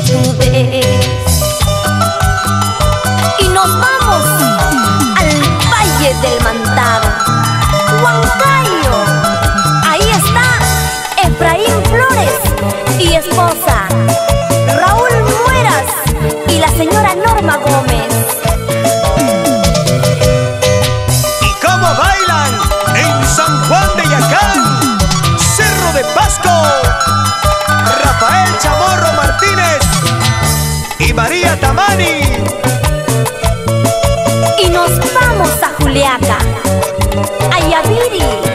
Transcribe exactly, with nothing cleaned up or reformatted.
desnudez. Y nos vamos al Valle del Mantaro, Huancayo. Ahí está Efraín Flores y esposa, Raúl Mueras y la señora Norma Gómez. ¿Y cómo bailan en San Juan de Yacán, Cerro de Pasco? Rafael Chamorro Martínez y María Tamani. Y nos vamos a Juliaca, a Yaviri.